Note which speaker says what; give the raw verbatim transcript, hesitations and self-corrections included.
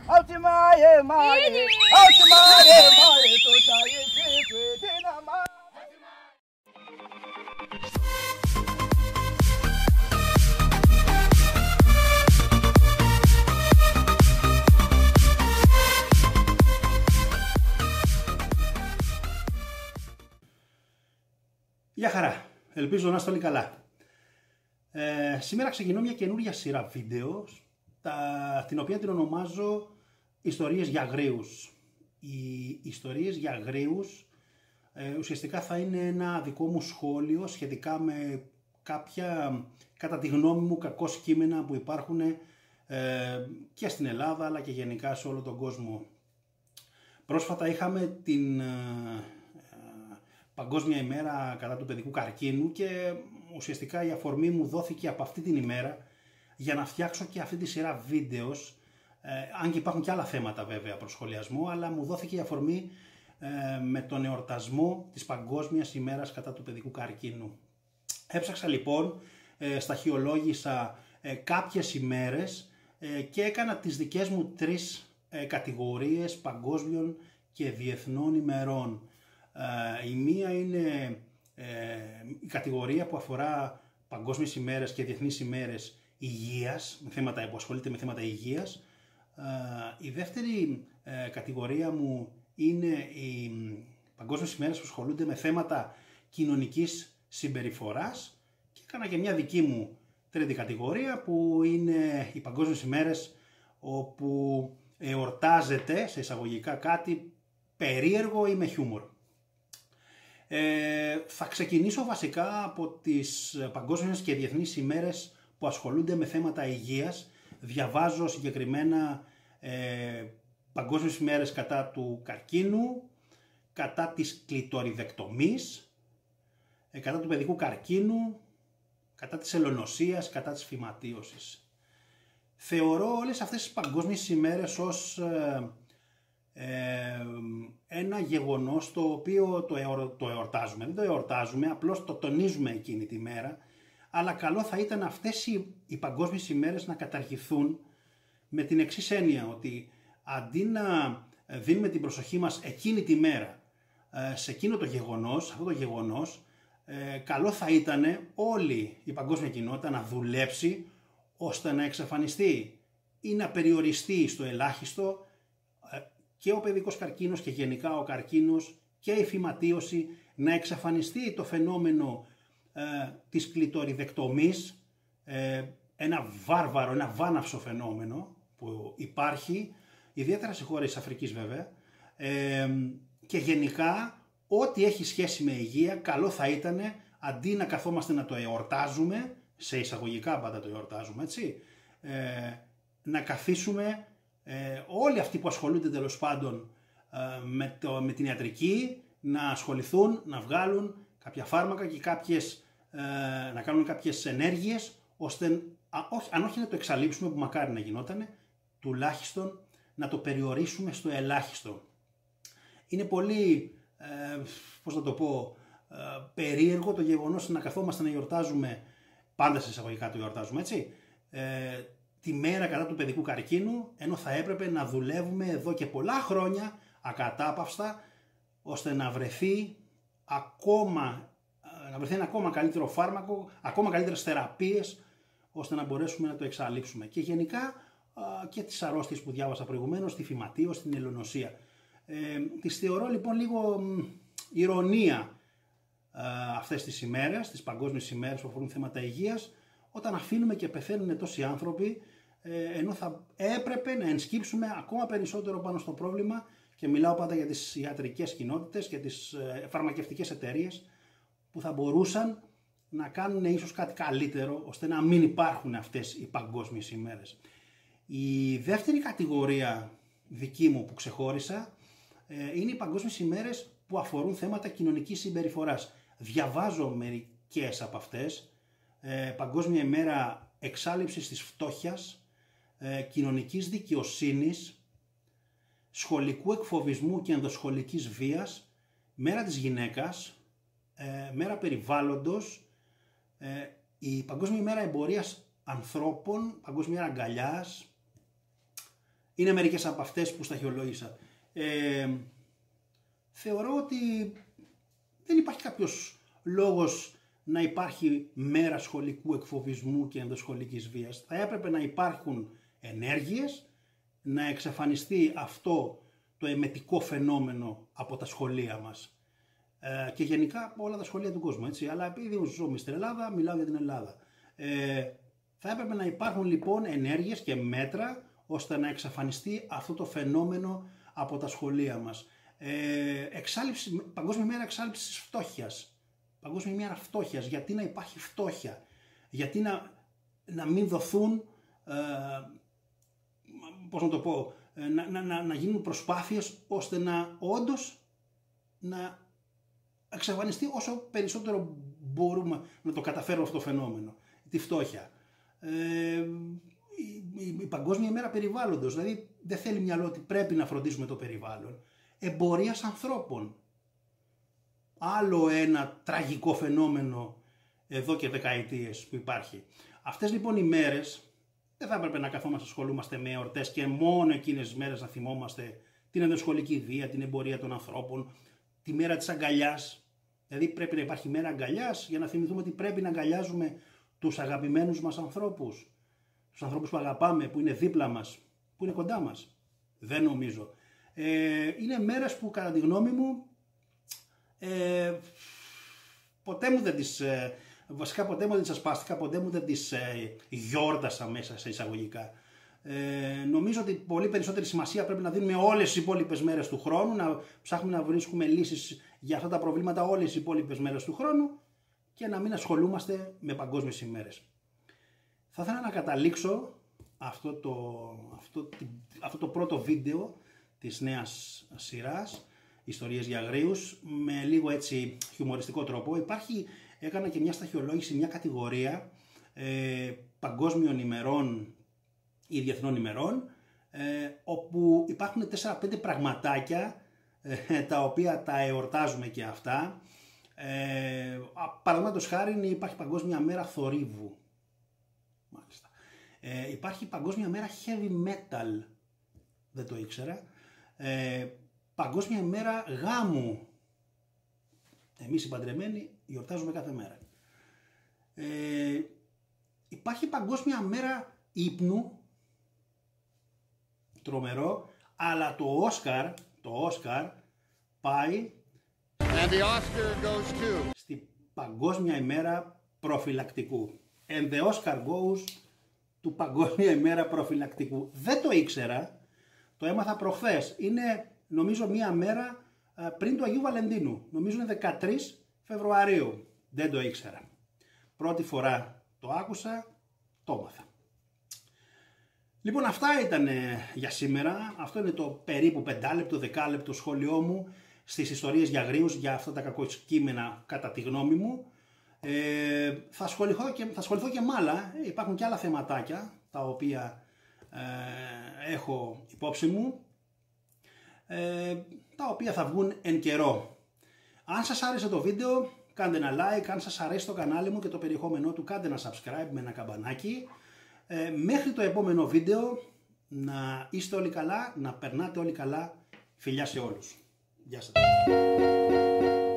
Speaker 1: Γεια χαρά, ελπίζω να είστε όλοι καλά. Ε, σήμερα ξεκινώ μια καινούργια σειρά βίντεο, τα, την οποία την ονομάζω Ιστορίες για Αγρίους. Οι ιστορίες για Αγρίους ε, ουσιαστικά θα είναι ένα δικό μου σχόλιο σχετικά με κάποια, κατά τη γνώμη μου, κακώς κείμενα που υπάρχουν ε, και στην Ελλάδα αλλά και γενικά σε όλο τον κόσμο. Πρόσφατα είχαμε την... Ε, Παγκόσμια ημέρα κατά του παιδικού καρκίνου και ουσιαστικά η αφορμή μου δόθηκε από αυτή την ημέρα για να φτιάξω και αυτή τη σειρά βίντεο, ε, αν και υπάρχουν και άλλα θέματα βέβαια προς σχολιασμό, αλλά μου δόθηκε η αφορμή ε, με τον εορτασμό της Παγκόσμιας ημέρας κατά του παιδικού καρκίνου. Έψαξα λοιπόν, ε, σταχυολόγησα ε, κάποιες ημέρες ε, και έκανα τις δικές μου τρεις ε, κατηγορίες παγκόσμιων και διεθνών ημερών. Uh, η μία είναι uh, η κατηγορία που αφορά παγκόσμιες ημέρες και διεθνείς ημέρες υγείας, με θέματα, που ασχολείται με θέματα υγείας. Uh, η δεύτερη uh, κατηγορία μου είναι οι παγκόσμιες ημέρες που ασχολούνται με θέματα κοινωνικής συμπεριφοράς και έκανα και μια δική μου τρίτη κατηγορία που είναι οι παγκόσμιες ημέρες όπου εορτάζεται σε εισαγωγικά κάτι περίεργο ή με χιούμορ. Ε, θα ξεκινήσω βασικά από τις παγκόσμιες και διεθνείς ημέρες που ασχολούνται με θέματα υγείας. Διαβάζω συγκεκριμένα ε, παγκόσμιες ημέρες κατά του καρκίνου, κατά της κλειτοριδεκτομής, ε, κατά του παιδικού καρκίνου, κατά της ελονοσίας, κατά της φυματίωσης. Θεωρώ όλες αυτές τις παγκόσμιες ημέρες ως... Ε, Ε, ένα γεγονός το οποίο το, εορ, το εορτάζουμε, δεν το εορτάζουμε, απλώς το τονίζουμε εκείνη τη μέρα, αλλά καλό θα ήταν αυτές οι, οι παγκόσμιες ημέρες να καταργηθούν με την εξής έννοια, ότι αντί να δίνουμε την προσοχή μας εκείνη τη μέρα σε εκείνο το γεγονός, αυτό το γεγονός, ε, καλό θα ήταν όλη η παγκόσμια κοινότητα να δουλέψει ώστε να εξαφανιστεί ή να περιοριστεί στο ελάχιστο και ο παιδικός καρκίνος και γενικά ο καρκίνος και η φυματίωση, να εξαφανιστεί το φαινόμενο ε, της κλειτοριδεκτομής, ε, ένα βάρβαρο, ένα βάναυσο φαινόμενο που υπάρχει, ιδιαίτερα σε χώρες της Αφρικής βέβαια, ε, και γενικά ό,τι έχει σχέση με υγεία καλό θα ήταν αντί να καθόμαστε να το εορτάζουμε, σε εισαγωγικά πάντα το εορτάζουμε έτσι, ε, να καθίσουμε Ε, όλοι αυτοί που ασχολούνται τέλος πάντων ε, με, το, με την ιατρική να ασχοληθούν, να βγάλουν κάποια φάρμακα και κάποιες, ε, να κάνουν κάποιες ενέργειες ώστε, α, όχι, αν όχι να το εξαλείψουμε που μακάρι να γινότανε, τουλάχιστον να το περιορίσουμε στο ελάχιστο. Είναι πολύ, ε, πώς να το πω, ε, περίεργο το γεγονός να καθόμαστε να γιορτάζουμε, πάντα σε εισαγωγικά το γιορτάζουμε έτσι, ε, τη μέρα κατά του παιδικού καρκίνου, ενώ θα έπρεπε να δουλεύουμε εδώ και πολλά χρόνια ακατάπαυστα ώστε να βρεθεί ακόμα, να βρεθεί ένα ακόμα καλύτερο φάρμακο, ακόμα καλύτερες θεραπείες ώστε να μπορέσουμε να το εξαλείψουμε. Και γενικά και τις αρρώστιες που διάβασα προηγουμένως, τη φυματίωση, την ελονοσία. Ε, τις θεωρώ λοιπόν λίγο ηρωνία ε, αυτές τις ημέρες, τις παγκόσμιες ημέρες που αφορούν θέματα υγείας, όταν αφήνουμε και πεθαίνουν τόσοι άνθρωποι, ενώ θα έπρεπε να ενσκύψουμε ακόμα περισσότερο πάνω στο πρόβλημα, και μιλάω πάντα για τις ιατρικές κοινότητες και τις φαρμακευτικές εταιρείες που θα μπορούσαν να κάνουν ίσως κάτι καλύτερο ώστε να μην υπάρχουν αυτές οι παγκόσμιες ημέρες. Η δεύτερη κατηγορία δική μου που ξεχώρισα είναι οι παγκόσμιες ημέρες που αφορούν θέματα κοινωνικής συμπεριφοράς. Διαβάζω μερικές από αυτές. Παγκόσμια ημέρα εξάλειψης της φτώχειας, κοινωνικής δικαιοσύνης, σχολικού εκφοβισμού και ενδοσχολικής βίας, μέρα της γυναίκας, μέρα περιβάλλοντος, η Παγκόσμια ημέρα εμπορίας ανθρώπων, Παγκόσμια ημέρα αγκαλιάς, είναι μερικές από αυτές που σταχυολόγησα. Ε, θεωρώ ότι δεν υπάρχει κάποιος λόγος να υπάρχει μέρα σχολικού εκφοβισμού και ενδοσχολικής βίας. Θα έπρεπε να υπάρχουν ενέργειες, να εξαφανιστεί αυτό το εμετικό φαινόμενο από τα σχολεία μας. Ε, και γενικά από όλα τα σχολεία του κόσμου, έτσι. Αλλά επειδή ζούμε στην Ελλάδα, μιλάω για την Ελλάδα. Ε, θα έπρεπε να υπάρχουν λοιπόν ενέργειες και μέτρα ώστε να εξαφανιστεί αυτό το φαινόμενο από τα σχολεία μας. Ε, εξάλληψη, Παγκόσμια μέρα εξάλληψης φτώχειας. Παγκόσμια μέρα φτώχειας. Γιατί να υπάρχει φτώχεια? Γιατί να, να μην δοθούν, ε, πώς να το πω, να, να, να, να γίνουν προσπάθειες ώστε να όντως να εξαφανιστεί όσο περισσότερο μπορούμε να το καταφέρουμε αυτό το φαινόμενο, τη φτώχεια. Ε, η, η, η Παγκόσμια ημέρα περιβάλλοντος, δηλαδή δεν θέλει μυαλό ότι πρέπει να φροντίσουμε το περιβάλλον. Εμπορίας ανθρώπων. Άλλο ένα τραγικό φαινόμενο εδώ και δεκαετίες που υπάρχει. Αυτές λοιπόν οι μέρες δεν θα έπρεπε να καθόμαστε να ασχολούμαστε με εορτές και μόνο εκείνες τις μέρες να θυμόμαστε την ενδοσχολική βία, την εμπορία των ανθρώπων, τη μέρα της αγκαλιάς. Δηλαδή πρέπει να υπάρχει μέρα αγκαλιάς για να θυμηθούμε ότι πρέπει να αγκαλιάζουμε τους αγαπημένους μας ανθρώπους. Τους ανθρώπους που αγαπάμε, που είναι δίπλα μας, που είναι κοντά μας. Δεν νομίζω. Ε, είναι μέρες που κατά τη γνώμη μου ε, ποτέ μου δεν τις, ε, βασικά ποτέ μου δεν τις ασπάστηκα, ποτέ μου δεν τις ε, γιόρτασα μέσα σε εισαγωγικά. Ε, νομίζω ότι πολύ περισσότερη σημασία πρέπει να δίνουμε όλες τις υπόλοιπες μέρες του χρόνου, να ψάχνουμε να βρίσκουμε λύσεις για αυτά τα προβλήματα όλες τις υπόλοιπες μέρες του χρόνου και να μην ασχολούμαστε με παγκόσμιες ημέρες. Θα ήθελα να καταλήξω αυτό το, αυτό, αυτό το πρώτο βίντεο της νέας σειράς Ιστορίες για Αγρίους με λίγο έτσι χιουμοριστικό τρόπο. Υπάρχει, έκανα και μια σταχυολόγηση, μια κατηγορία ε, παγκόσμιων ημερών ή διεθνών ημερών, ε, όπου υπάρχουν τέσσερα πέντε πραγματάκια ε, τα οποία τα εορτάζουμε και αυτά. Ε, Παραδείγματος χάρη υπάρχει Παγκόσμια μέρα θορύβου. Μάλιστα. Ε, υπάρχει Παγκόσμια μέρα heavy metal. Δεν το ήξερα. Ε, Παγκόσμια μέρα γάμου. Εμείς οι παντρεμένοι γιορτάζουμε κάθε μέρα. Ε, υπάρχει Παγκόσμια μέρα ύπνου. Τρομερό. Αλλά το Όσκαρ, το Όσκαρ πάει
Speaker 2: And the Oscar goes to...
Speaker 1: στη Παγκόσμια ημέρα προφυλακτικού. And the Oscar goes του Παγκόσμια ημέρα προφυλακτικού. Δεν το ήξερα, το έμαθα προχθές. Είναι νομίζω μία μέρα πριν του Αγίου Βαλεντίνου. Νομίζω είναι δεκατρείς Φεβρουαρίου. Δεν το ήξερα. Πρώτη φορά το άκουσα, το έμαθα. Λοιπόν, αυτά ήταν για σήμερα. Αυτό είναι το περίπου πεντάλεπτο, δεκάλεπτο σχόλιο μου στις ιστορίες για αγρίους, για αυτά τα κακοκείμενα κατά τη γνώμη μου. Ε, θα, ασχοληθώ και, θα ασχοληθώ και με άλλα. Υπάρχουν και άλλα θεματάκια τα οποία ε, έχω υπόψη μου, ε, τα οποία θα βγουν εν καιρό. Αν σας άρεσε το βίντεο, κάντε ένα like. Αν σας αρέσει το κανάλι μου και το περιεχόμενό του, κάντε ένα subscribe με ένα καμπανάκι. Ε, μέχρι το επόμενο βίντεο, να είστε όλοι καλά, να περνάτε όλοι καλά. Φιλιά σε όλους. Γεια σας.